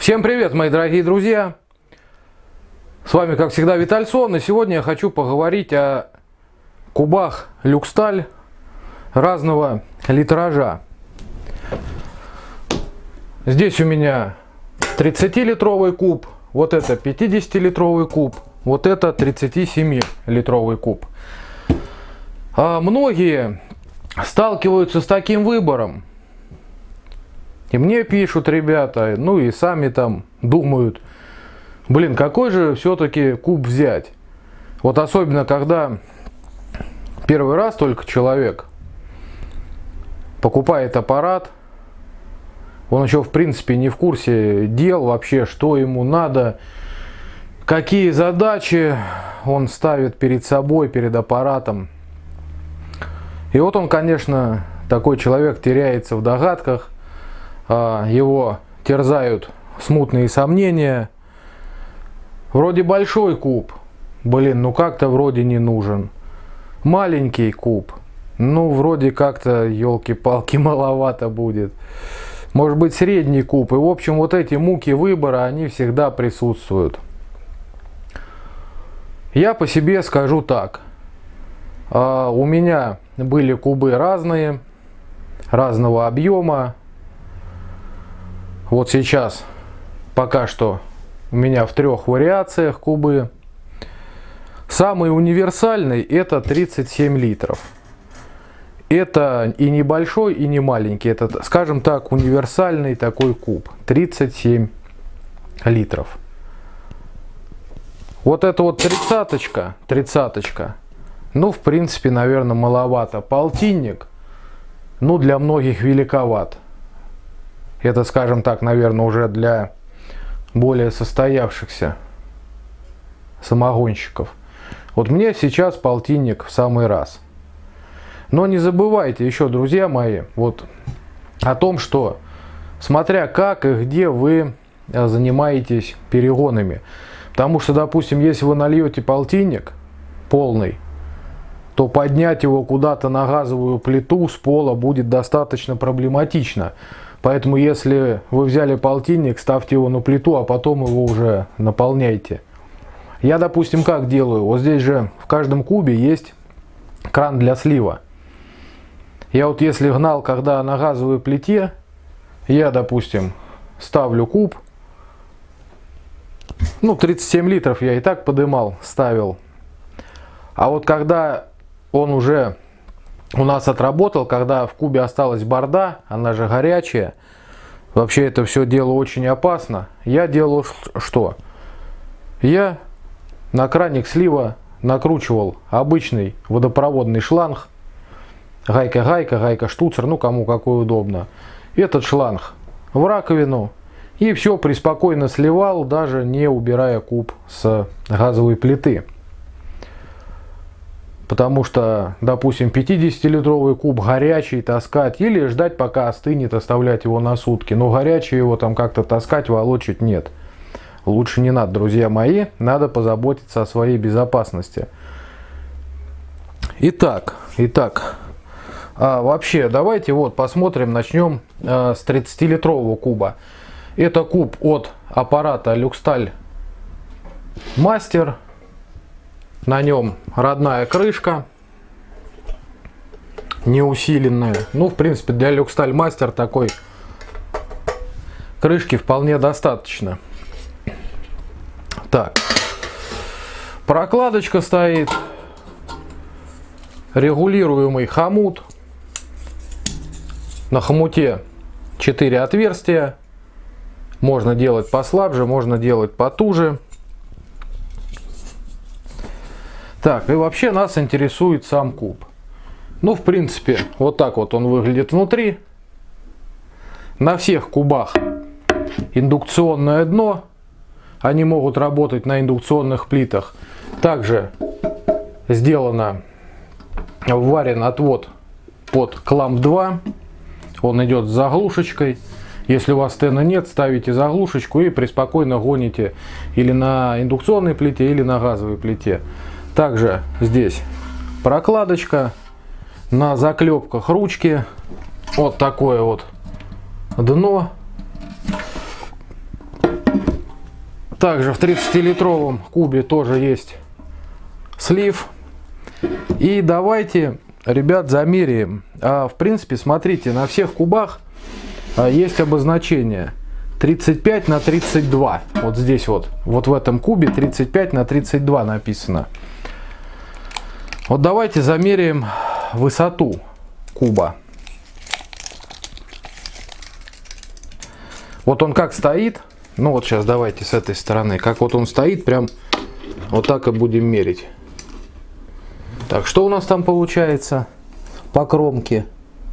Всем привет, мои дорогие друзья! С вами, как всегда, Витальсон. И сегодня я хочу поговорить о кубах Люксталь разного литража. Здесь у меня 30-литровый куб, вот это 50-литровый куб, вот это 37-литровый куб. Многие сталкиваются с таким выбором. И мне пишут ребята, ну и сами там думают, блин, какой же все-таки куб взять? Вот особенно, когда первый раз только человек покупает аппарат, он еще в принципе не в курсе дел вообще, что ему надо, какие задачи он ставит перед собой, перед аппаратом. И вот он, конечно, такой человек теряется в догадках, его терзают смутные сомнения. Вроде большой куб, блин, ну как-то вроде не нужен. Маленький куб, ну вроде как-то, елки-палки, маловато будет. Может быть, средний куб. И в общем, вот эти муки выбора, они всегда присутствуют. Я по себе скажу так. У меня были кубы разные, разного объема. Вот сейчас пока что у меня в 3 вариациях кубы. Самый универсальный это 37 литров. Это и небольшой, и не маленький. Это, скажем так, универсальный такой куб. 37 литров. Вот это вот тридцаточка. Ну, в принципе, наверное, маловато. Полтинник, ну, для многих великоват. Это, скажем так, наверное, уже для более состоявшихся самогонщиков. Вот мне сейчас полтинник в самый раз. Но не забывайте еще, друзья мои, вот о том, что смотря как и где вы занимаетесь перегонами. Потому что, допустим, если вы нальете полтинник полный, то поднять его куда-то на газовую плиту с пола будет достаточно проблематично. Поэтому, если вы взяли полтинник, ставьте его на плиту, а потом его уже наполняйте. Я, допустим, как делаю? Вот здесь же в каждом кубе есть кран для слива. Я вот если гнал, когда на газовой плите, я, допустим, ставлю куб. Ну, 37 литров я и так подымал, ставил. А вот когда он уже у нас отработал, когда в кубе осталась борда, она же горячая, вообще это все дело очень опасно. Я делал что? Я на краник слива накручивал обычный водопроводный шланг, гайка-штуцер, ну кому какой удобно. Этот шланг в раковину и все преспокойно сливал, даже не убирая куб с газовой плиты. Потому что, допустим, 50-литровый куб горячий таскать или ждать пока остынет, оставлять его на сутки. Но горячий его там как-то таскать, волочить нет. Лучше не надо, друзья мои. Надо позаботиться о своей безопасности. Итак. Вообще, давайте вот посмотрим, начнем с 30-литрового куба. Это куб от аппарата Люксталь Мастер. На нем родная крышка, не усиленная. Ну, в принципе, для Люксталь Мастер такой крышки вполне достаточно. Так, прокладочка стоит, регулируемый хомут. На хомуте 4 отверстия. Можно делать послабже, можно делать потуже. Так, и вообще нас интересует сам куб. Ну, в принципе, вот так вот он выглядит внутри. На всех кубах индукционное дно. Они могут работать на индукционных плитах. Также сделано, вварен отвод под кламп 2. Он идет с заглушечкой. Если у вас стена нет, ставите заглушечку и преспокойно гоните или на индукционной плите, или на газовой плите. Также здесь прокладочка, на заклепках ручки, вот такое вот дно. Также в 30-литровом кубе тоже есть слив. И давайте, ребят, замеряем. В принципе, смотрите, на всех кубах есть обозначение 35 на 32. Вот здесь вот в этом кубе 35 на 32 написано. Вот давайте замеряем высоту куба. Вот он как стоит. Ну вот сейчас давайте с этой стороны. Как вот он стоит, прям вот так и будем мерить. Так, что у нас там получается по кромке?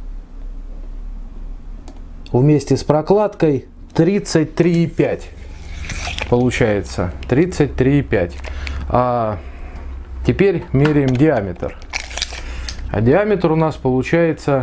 Вместе с прокладкой 33,5 получается. 33,5. А теперь меряем диаметр. А диаметр у нас получается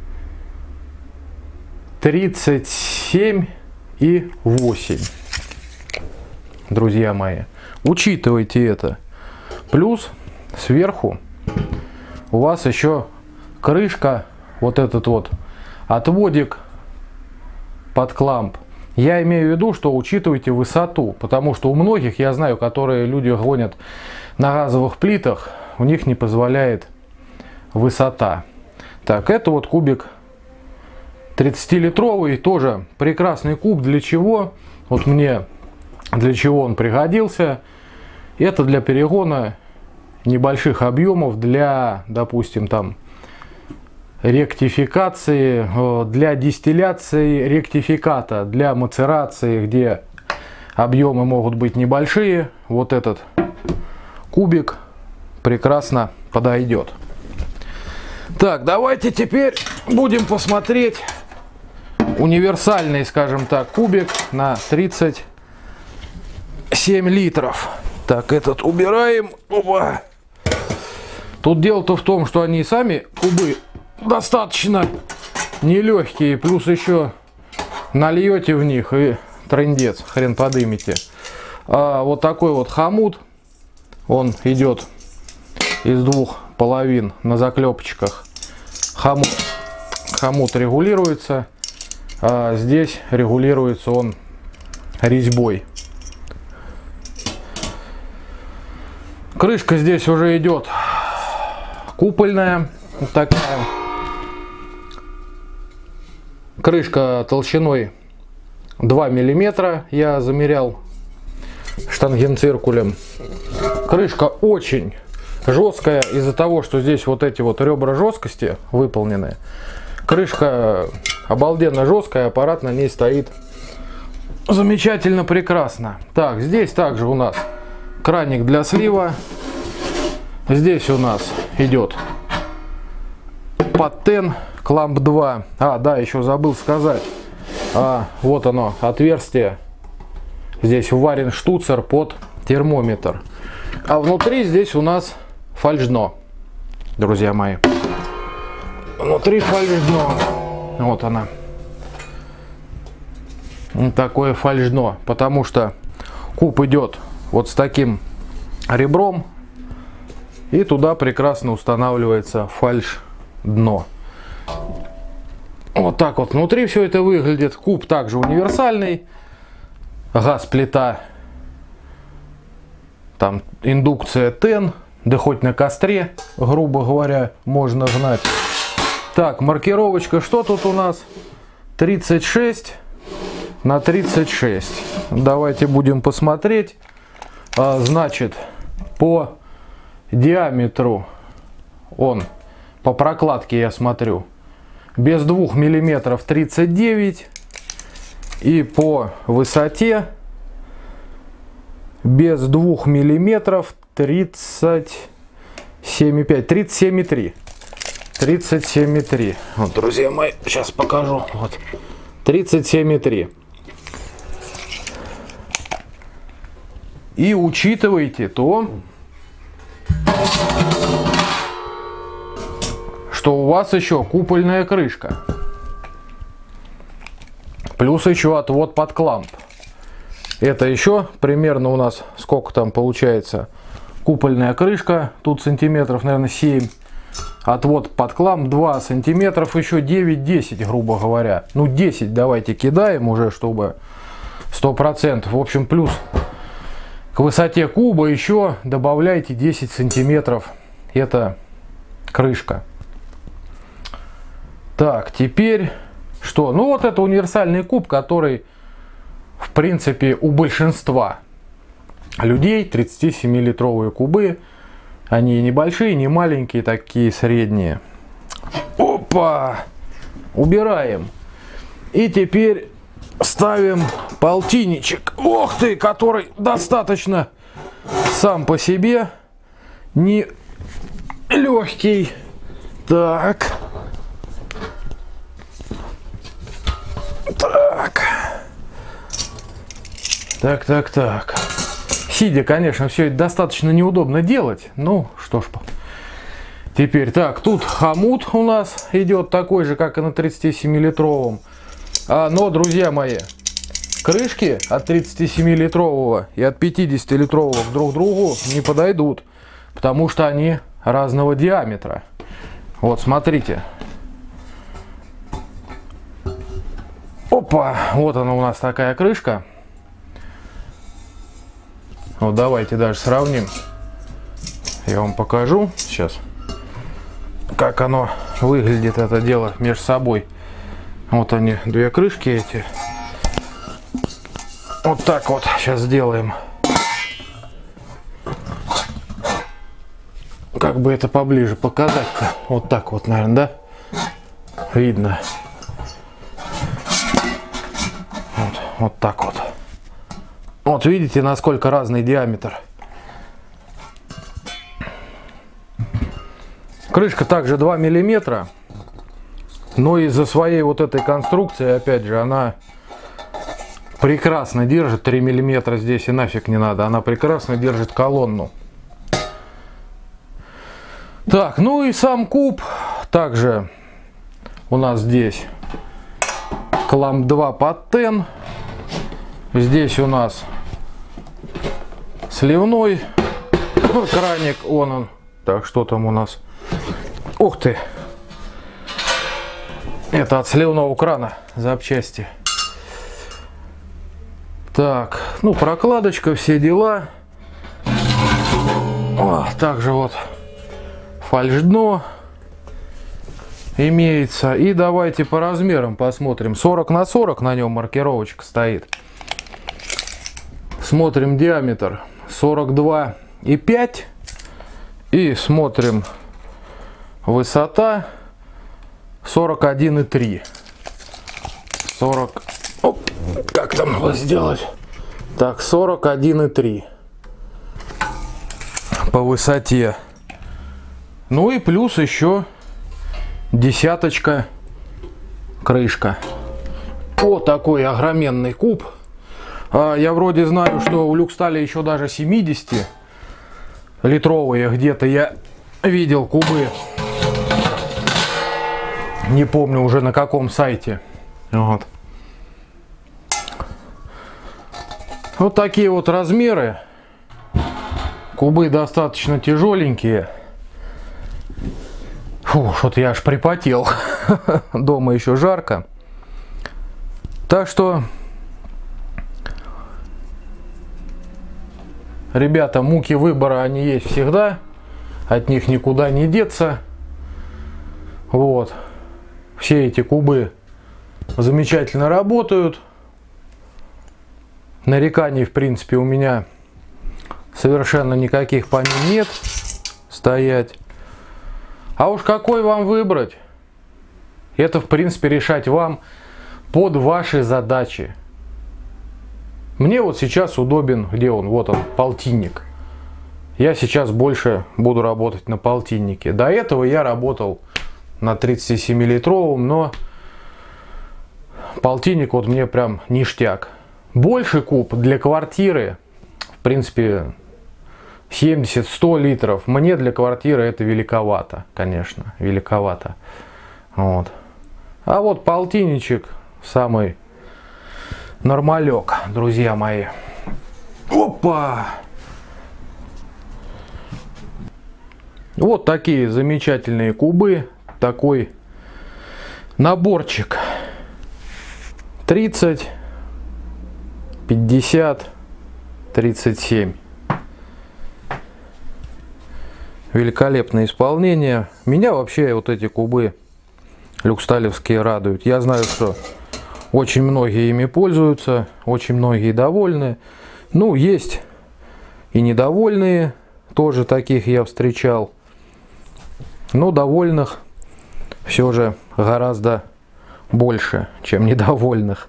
37,8. Друзья мои, учитывайте это. Плюс сверху у вас еще крышка, вот этот вот отводик под кламп. Я имею в виду, что учитывайте высоту, потому что у многих, я знаю, которые люди гонят на газовых плитах, у них не позволяет высота. Так, это вот кубик 30-литровый, тоже прекрасный куб. Для чего? Вот мне для чего он пригодился. Это для перегона небольших объемов, для, допустим, там ректификации, для дистилляции ректификата, для мацерации, где объемы могут быть небольшие. Вот этот кубик прекрасно подойдет. Так, давайте теперь будем посмотреть универсальный, скажем так, кубик на 37 литров. Так, этот убираем. Опа. Тут дело-то в том, что они сами кубы достаточно нелегкие, плюс еще нальете в них и трындец, хрен подымете. Вот такой вот хомут, он идет из двух половин на заклепочках. Хомут регулируется, а здесь регулируется он резьбой. Крышка здесь уже идет купольная, вот такая. Крышка толщиной 2 миллиметра, я замерял штангенциркулем. Крышка очень жесткая из-за того, что здесь вот эти вот ребра жесткости выполнены. Крышка обалденно жесткая, аппарат на ней стоит замечательно, прекрасно. Так, здесь также у нас краник для слива. Здесь у нас идет подтен кламп 2. Да, еще забыл сказать. Вот оно, отверстие. Здесь вварен штуцер под термометр. А внутри здесь у нас фальшдно, друзья мои. Внутри фальшдно. Вот она. Вот такое фальшдно. Потому что куб идет вот с таким ребром. И туда прекрасно устанавливается фальшдно. Вот так вот внутри все это выглядит. Куб также универсальный. Газ-плита. Там индукция ТЭН. Да хоть на костре, грубо говоря, можно гнать. Так, маркировочка. Что тут у нас? 36 на 36. Давайте будем посмотреть. Значит, по диаметру он, по прокладке я смотрю, без 2 миллиметров 39. И по высоте без 2 миллиметров 37,5. 37,3. 37,3. Вот, друзья мои, сейчас покажу. Вот. 37,3. И учитывайте то, что у вас еще купольная крышка. Плюс еще отвод под кламп. Это еще примерно у нас сколько там получается. Купольная крышка. Тут сантиметров, наверное, 7. Отвод под кламп 2 сантиметров. Еще 9-10, грубо говоря. Ну 10 давайте кидаем уже, чтобы 100%. В общем, плюс к высоте куба еще добавляйте 10 сантиметров. Это крышка. Так, теперь что? Ну вот это универсальный куб, который в принципе у большинства людей 37-литровые кубы. Они небольшие, не маленькие, такие средние. Опа! Убираем. И теперь ставим полтинничек. Ох ты, который достаточно сам по себе не легкий. Так. Так. Сидя, конечно, все это достаточно неудобно делать. Ну, что ж. Теперь, так, тут хомут у нас идет такой же, как и на 37-литровом. Но, друзья мои, крышки от 37-литрового и от 50-литрового друг к другу не подойдут, потому что они разного диаметра. Вот, смотрите. Опа, вот она у нас такая крышка. Вот давайте даже сравним. Я вам покажу сейчас, как оно выглядит, это дело, между собой. Вот они, две крышки эти. Вот так вот сейчас сделаем. Как бы это поближе показать-то? Вот так вот, наверное, да? Видно. Вот так вот. Вот видите, насколько разный диаметр. Крышка также 2 миллиметра, но из-за своей вот этой конструкции, опять же, она прекрасно держит. 3 миллиметра здесь и нафиг не надо. Она прекрасно держит колонну. Так, ну и сам куб. Также у нас здесь кламп 2 под тен. Здесь у нас сливной краник, он. Так, что там у нас? Ух ты! Это от сливного крана запчасти. Так, ну прокладочка, все дела. О, также вот фальш-дно имеется. И давайте по размерам посмотрим. 40 на 40 на нем маркировочка стоит. Смотрим диаметр 42,5 и смотрим высота 41,3. 40. Оп, как там его сделать? Так, 41,3 по высоте. Ну и плюс еще десяточка крышка. Вот такой огроменный куб. Я вроде знаю, что у Люкстали еще даже 70-литровые где-то я видел кубы. Не помню уже на каком сайте. Вот. Вот такие вот размеры. Кубы достаточно тяжеленькие. Фу, что-то я аж припотел. Дома еще жарко. Так что, ребята, муки выбора, они есть всегда. От них никуда не деться. Вот. Все эти кубы замечательно работают. Нареканий, в принципе, у меня совершенно никаких по ним нет стоять. А уж какой вам выбрать, это, в принципе, решать вам под ваши задачи. Мне вот сейчас удобен, где он, вот он, полтинник. Я сейчас больше буду работать на полтиннике. До этого я работал на 37-литровом, но полтинник вот мне прям ништяк. Больший куб для квартиры, в принципе, 70-100 литров. Мне для квартиры это великовато, конечно, великовато. Вот. А вот полтинничек самый нормалек, друзья мои. Опа! Вот такие замечательные кубы. Такой наборчик. 30, 50, 37. Великолепное исполнение. Меня вообще вот эти кубы люксталевские радуют. Я знаю, что очень многие ими пользуются, очень многие довольны. Ну, есть и недовольные, тоже таких я встречал. Но довольных все же гораздо больше, чем недовольных.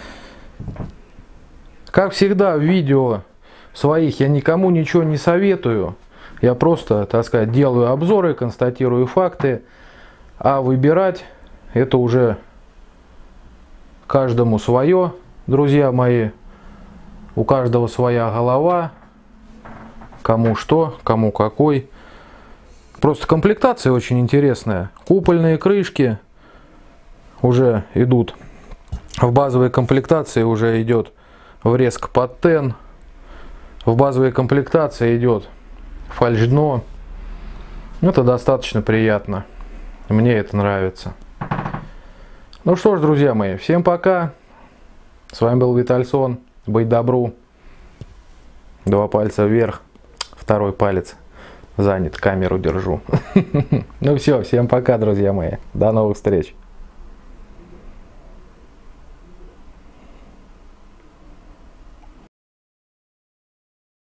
Как всегда в видео своих я никому ничего не советую. Я просто, так сказать, делаю обзоры, констатирую факты. А выбирать это уже каждому свое, друзья мои. У каждого своя голова. Кому что, кому какой. Просто комплектация очень интересная. Купольные крышки уже идут. В базовой комплектации уже идет врезка под тен. В базовой комплектации идет фальш-дно. Это достаточно приятно. Мне это нравится. Ну что ж, друзья мои, всем пока. С вами был Витальсон. Быть добру. 2 пальца вверх. 2 палец занят. Камеру держу. Ну все, всем пока, друзья мои. До новых встреч.